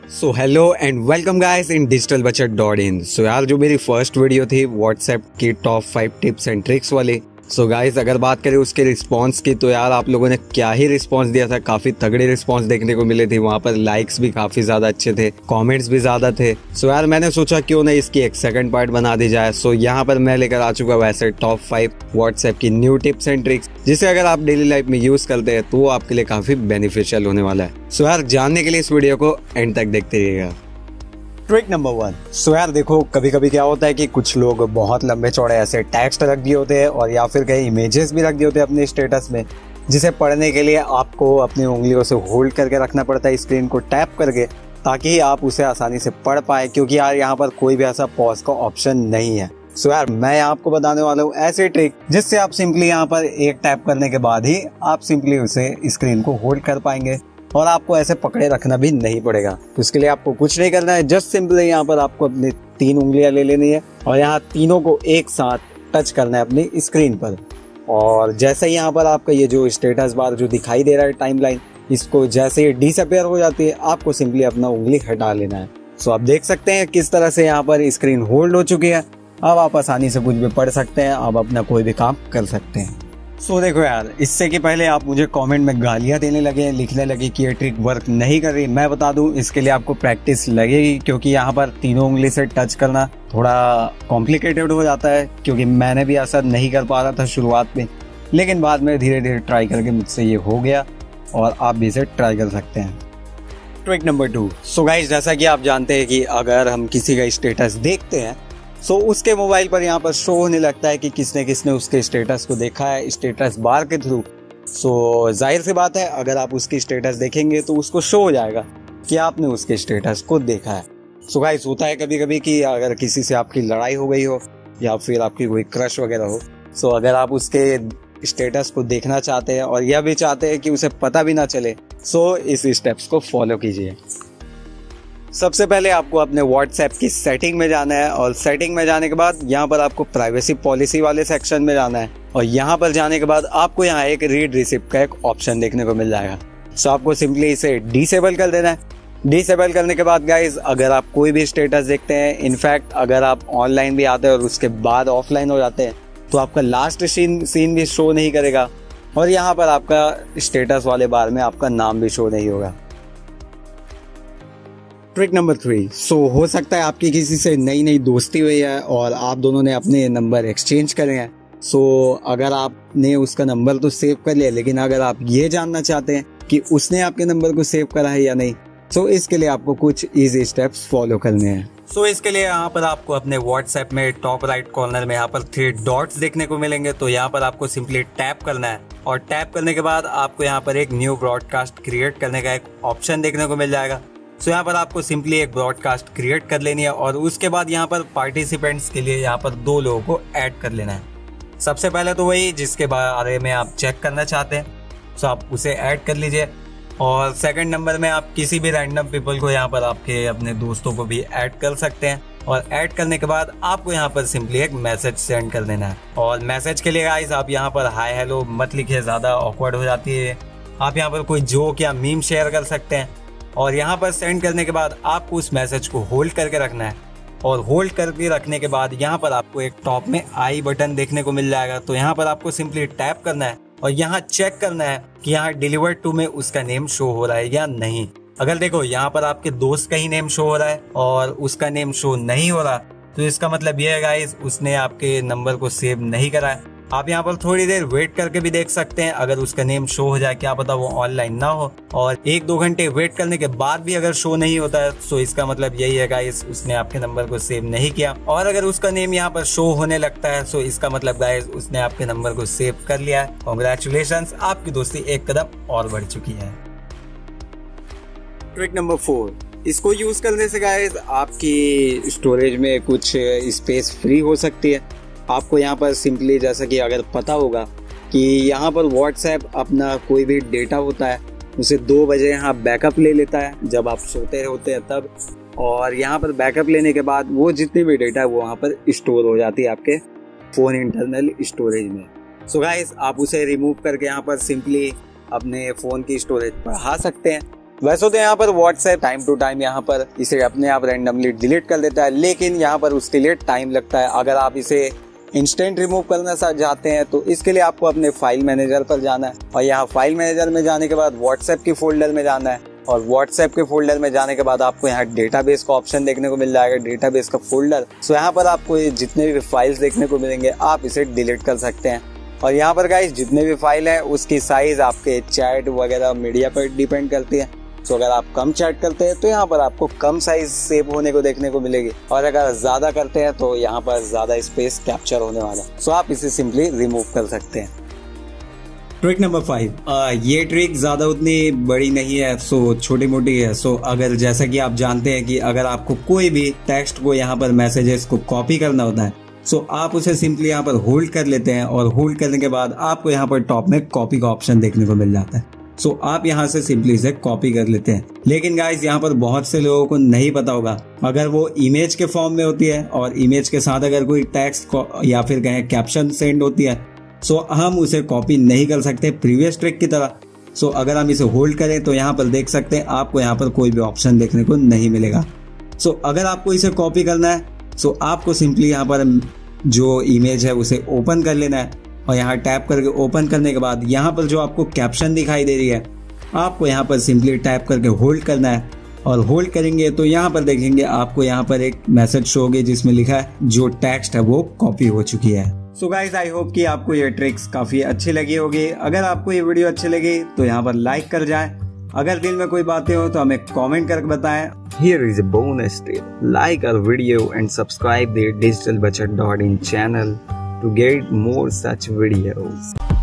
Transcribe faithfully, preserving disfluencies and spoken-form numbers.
So hello and welcome guys in digital Bachat dot in. So यार जो मेरी first video थी व्हाट्सएप की top five tips and tricks वाली, सो so गाइस अगर बात करें उसके रिस्पांस की तो यार आप लोगों ने क्या ही रिस्पांस दिया था। काफी तगड़े रिस्पांस देखने को मिले थे। वहाँ पर लाइक्स भी काफी ज्यादा अच्छे थे, कमेंट्स भी ज्यादा थे। सो so यार मैंने सोचा क्यों ना इसकी एक सेकंड पार्ट बना दी जाए। सो so यहाँ पर मैं लेकर आ चुका वैसे टॉप फाइव व्हाट्सएप की न्यू टिप्स एंड ट्रिक्स, जिसे अगर आप डेली लाइफ में यूज करते हैं तो वो आपके लिए काफी बेनिफिशियल होने वाला है। सो so यार जानने के लिए इस वीडियो को एंड तक देखते रहिएगा। Trick number one. सो यार देखो, कभी कभी क्या होता है कि कुछ लोग बहुत लंबे चौड़े ऐसे टेक्स्ट रख दिए होते हैं और या फिर कई इमेजेस भी रख दिए होते हैं अपने स्टेटस में, जिसे पढ़ने के लिए आपको अपनी उंगलियों से होल्ड करके रखना पड़ता है, स्क्रीन को टैप करके, ताकि आप उसे आसानी से पढ़ पाए। क्योंकि यार यहाँ पर कोई भी ऐसा पॉज का ऑप्शन नहीं है। सो यार मैं आपको बताने वाला हूँ ऐसी ट्रिक जिससे आप सिंपली यहाँ पर एक टैप करने के बाद ही आप सिंपली उसे स्क्रीन को होल्ड कर पाएंगे और आपको ऐसे पकड़े रखना भी नहीं पड़ेगा। तो इसके लिए आपको कुछ नहीं करना है, जस्ट सिंपली यहाँ पर आपको अपनी तीन उंगलियां ले लेनी है और यहाँ तीनों को एक साथ टच करना है अपनी स्क्रीन पर। और जैसे ही यहाँ पर आपका ये जो स्टेटस बार जो दिखाई दे रहा है टाइमलाइन, इसको जैसे ही डिसअपीयर हो जाती है आपको सिंपली अपना उंगली हटा लेना है। सो आप देख सकते हैं किस तरह से यहाँ पर स्क्रीन होल्ड हो चुकी है। अब आप आसानी से कुछ भी पढ़ सकते हैं, आप अपना कोई भी काम कर सकते हैं। सो so, देखो यार, इससे कि पहले आप मुझे कमेंट में गालियां देने लगे, लिखने लगे कि ये ट्रिक वर्क नहीं कर रही, मैं बता दूं इसके लिए आपको प्रैक्टिस लगेगी। क्योंकि यहाँ पर तीनों उंगली से टच करना थोड़ा कॉम्प्लिकेटेड हो जाता है। क्योंकि मैंने भी ऐसा नहीं कर पा रहा था शुरुआत में, लेकिन बाद में धीरे धीरे ट्राई करके मुझसे ये हो गया और आप भी इसे ट्राई कर सकते हैं। Trick number two. So guys, जैसा कि आप जानते हैं कि अगर हम किसी का स्टेटस देखते हैं सो so, उसके मोबाइल पर यहाँ पर शो होने लगता है कि किसने किसने उसके स्टेटस को देखा है स्टेटस बार के थ्रू। सो so, जाहिर सी बात है अगर आप उसकी स्टेटस देखेंगे तो उसको शो हो जाएगा कि आपने उसके स्टेटस को देखा है। सो so, गाइस होता है कभी कभी कि अगर किसी से आपकी लड़ाई हो गई हो या फिर आपकी कोई क्रश वगैरह हो, सो so, अगर आप उसके स्टेटस को देखना चाहते हैं और यह भी चाहते हैं कि उसे पता भी ना चले, सो so, इस स्टेप्स को फॉलो कीजिए। सबसे पहले आपको अपने व्हाट्सएप की सेटिंग में जाना है और सेटिंग में जाने के बाद यहाँ पर आपको प्राइवेसी पॉलिसी वाले सेक्शन में जाना है और यहाँ पर जाने के बाद आपको यहाँ एक रीड रिसिप्ट का एक ऑप्शन देखने को मिल जाएगा। सो आपको सिंपली इसे डिसेबल कर देना है। डिसेबल करने के बाद गाइज अगर आप कोई भी स्टेटस देखते हैं, इनफैक्ट अगर आप ऑनलाइन भी आते हैं और उसके बाद ऑफलाइन हो जाते हैं, तो आपका लास्ट सीन सीन भी शो नहीं करेगा और यहाँ पर आपका स्टेटस वाले बार में आपका नाम भी शो नहीं होगा। Trick number three. सो हो सकता है आपकी किसी से नई नई दोस्ती हुई है और आप दोनों ने अपने नंबर एक्सचेंज करे हैं। सो so, अगर आपने उसका नंबर तो सेव कर लिया, लेकिन अगर आप ये जानना चाहते हैं कि उसने आपके नंबर को सेव करा है या नहीं, सो so, इसके लिए आपको कुछ इजी स्टेप्स फॉलो करने हैं। सो so, इसके लिए यहाँ पर आपको अपने व्हाट्सएप में टॉप राइट कॉर्नर में यहाँ पर थ्री डॉट्स देखने को मिलेंगे। तो यहाँ पर आपको सिंपली टैप करना है और टैप करने के बाद आपको यहाँ पर एक न्यू ब्रॉडकास्ट क्रिएट करने का एक ऑप्शन देखने को मिल जाएगा। सो so, यहाँ पर आपको सिंपली एक ब्रॉडकास्ट क्रिएट कर लेनी है और उसके बाद यहाँ पर पार्टिसिपेंट्स के लिए यहाँ पर दो लोगों को ऐड कर लेना है। सबसे पहले तो वही जिसके बारे में आप चेक करना चाहते हैं, सो so, आप उसे ऐड कर लीजिए। और सेकंड नंबर में आप किसी भी रैंडम पीपल को यहाँ पर आपके अपने दोस्तों को भी ऐड कर सकते हैं और ऐड करने के बाद आपको यहाँ पर सिंपली एक मैसेज सेंड कर देना है। और मैसेज के लिए गाइस आप यहाँ पर हाय हेलो मत लिखिए, ज़्यादा ऑकवर्ड हो जाती है। आप यहाँ पर कोई जोक या मीम शेयर कर सकते हैं और यहाँ पर सेंड करने के बाद आपको उस मैसेज को होल्ड करके रखना है और होल्ड करके रखने के बाद यहाँ पर आपको एक टॉप में आई बटन देखने को मिल जाएगा। तो यहाँ पर आपको सिंपली टैप करना है और यहाँ चेक करना है कि यहाँ डिलीवर्ड टू में उसका नेम शो हो रहा है या नहीं। अगर देखो यहाँ पर आपके दोस्त का ही नेम शो हो रहा है और उसका नेम शो नहीं हो रहा, तो इसका मतलब ये है गाइस उसने आपके नंबर को सेव नहीं करा है। आप यहाँ पर थोड़ी देर वेट करके भी देख सकते हैं, अगर उसका नेम शो हो जाए, क्या पता वो ऑनलाइन ना हो। और एक दो घंटे वेट करने के बाद भी अगर शो नहीं होता है, तो इसका मतलब यही है गाइस उसने आपके नंबर को सेव नहीं किया। और अगर उसका नेम यहाँ पर शो होने लगता है, तो इसका मतलब गाइस उसने आपके नंबर को सेव कर लिया है। कांग्रेचुलेशंस, आपकी दोस्ती एक कदम और बढ़ चुकी है। Trick number four. इसको यूज करने से गाइस आपकी स्टोरेज में कुछ स्पेस फ्री हो सकती है। आपको यहाँ पर सिंपली, जैसा कि अगर पता होगा कि यहाँ पर व्हाट्सएप अपना कोई भी डेटा होता है उसे दो बजे यहाँ बैकअप ले लेता है जब आप सोते होते हैं तब, और यहाँ पर बैकअप लेने के बाद वो जितनी भी डेटा है वो वहाँ पर स्टोर हो जाती है आपके फ़ोन इंटरनल स्टोरेज में। सो गाइस आप उसे रिमूव करके यहाँ पर सिंपली अपने फ़ोन की स्टोरेज बढ़ा सकते हैं वैसे तो यहाँ पर व्हाट्सएप टाइम टू टाइम यहाँ पर इसे अपने आप रैंडमली डिलीट कर देता है, लेकिन यहाँ पर उसके लिए टाइम लगता है। अगर आप इसे इंस्टेंट रिमूव करना चाहते हैं तो इसके लिए आपको अपने फाइल मैनेजर पर जाना है और यहाँ फाइल मैनेजर में जाने के बाद व्हाट्सएप की फोल्डर में जाना है और व्हाट्सएप के फोल्डर में जाने के बाद आपको यहाँ डेटाबेस का ऑप्शन देखने को मिल जाएगा, डेटाबेस का फोल्डर। सो यहाँ पर आपको ये जितने भी फाइल्स देखने को मिलेंगे आप इसे डिलीट कर सकते हैं। और यहाँ पर गाइस जितने भी फाइल है उसकी साइज आपके चैट वगैरह मीडिया पर डिपेंड करती है। तो अगर आप कम चैट करते हैं तो यहाँ पर आपको कम साइज सेव होने को देखने को मिलेगी और अगर ज्यादा करते हैं तो यहाँ पर ज्यादा स्पेस कैप्चर होने वाला है। सो आप इसे सिंपली रिमूव कर सकते हैं। ट्रिक नंबर फाइव, ये ट्रिक ज्यादा उतनी बड़ी नहीं है, सो छोटी मोटी है। सो अगर जैसा कि आप जानते हैं कि अगर आपको कोई भी टेक्स्ट को यहाँ पर मैसेजेस को कॉपी करना होता है, सो आप उसे सिंपली यहाँ पर होल्ड कर लेते हैं और होल्ड करने के बाद आपको यहाँ पर टॉप में कॉपी का ऑप्शन देखने को मिल जाता है। सो so, आप यहाँ से सिंपली इसे कॉपी कर लेते हैं। लेकिन गाइस यहाँ पर बहुत से लोगों को नहीं पता होगा, अगर वो इमेज के फॉर्म में होती है और इमेज के साथ अगर कोई टेक्स्ट या फिर कहें कैप्शन सेंड होती है, सो so, हम उसे कॉपी नहीं कर सकते प्रीवियस ट्रिक की तरह। सो so, अगर हम इसे होल्ड करें तो यहाँ पर देख सकते हैं आपको यहाँ पर कोई भी ऑप्शन देखने को नहीं मिलेगा। सो so, अगर आपको इसे कॉपी करना है सो so, आपको सिंपली यहाँ पर जो इमेज है उसे ओपन कर लेना है और यहाँ टैप करके ओपन करने के बाद यहाँ पर जो आपको कैप्शन दिखाई दे रही है आपको यहाँ पर सिंपली टैप करके होल्ड करना है और होल्ड करेंगे तो यहाँ पर देखेंगे आपको यहाँ पर एक मैसेज शो होगी जिसमें लिखा है जो टेक्स्ट है वो कॉपी हो चुकी है। सो गाइस आई होप कि आपको ये ट्रिक्स काफी अच्छी लगी होगी। अगर आपको ये वीडियो अच्छी लगी तो यहाँ पर लाइक कर जाए। अगर दिल में कोई बातें हो तो हमें कमेंट करके बताएं। Here is a bonus tip. Like our video and subscribe the digital bachchat dot in channel to get more such videos.